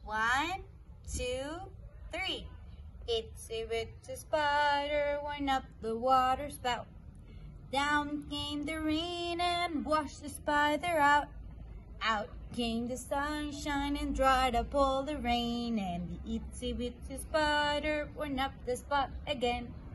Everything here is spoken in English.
1, 2, 3. Itsy Bitsy spider went up the water spout. Down came the rain and washed the spider out. Out came the sunshine and dried up all the rain. And the Itsy Bitsy spider went up the spout again.